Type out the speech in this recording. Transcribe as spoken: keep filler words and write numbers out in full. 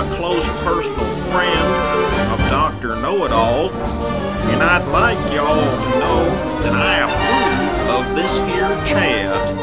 a close personal friend of Doctor Know-It-All, and I'd like y'all to know that I approve of this here chat